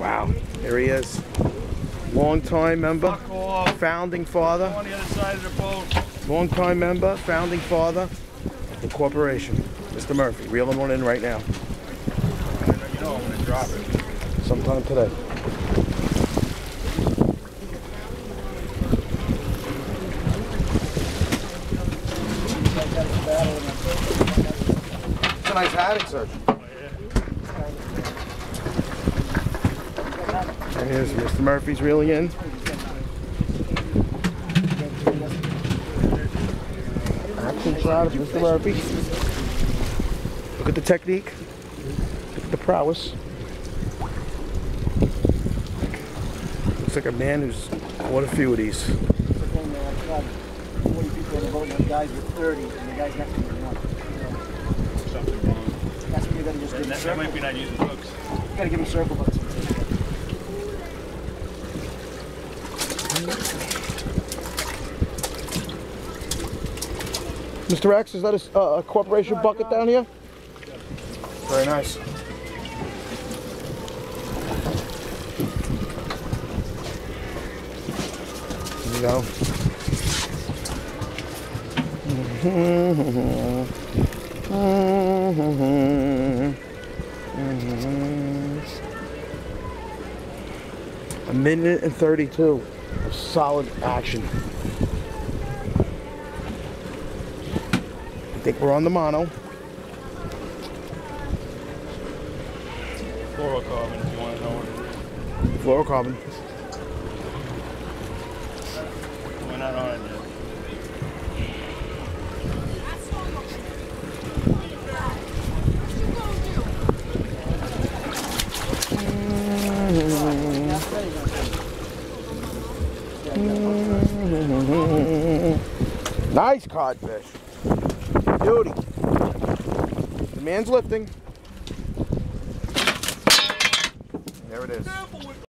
Wow, there he is. Long-time member, founding father. On the other side of the boat. Long-time member, founding father of the corporation. Mr. Murphy, reeling one in right now. You know I'm going to drop it. Sometime today. It's a nice hatchet, sir. And here's Mr. Murphy's reeling in. Action shot of Mr. Murphy. Look at the technique. Look at the prowess. Looks like a man who's caught a few of these. 40 people on the boat, and the guys were 30, and the guys next to me were 1. Something wrong. That's when you gotta just give them That circle. might be not using hooks. You gotta give them circle hooks. Mr. X, is that a corporation bucket down here? Very nice. Here we go. A minute and 32 of solid action. I think we're on the mono. Fluorocarbon, if you want to know what it is. Fluorocarbon. We're not on it yet. Nice codfish. Beauty. The man's lifting. There it is.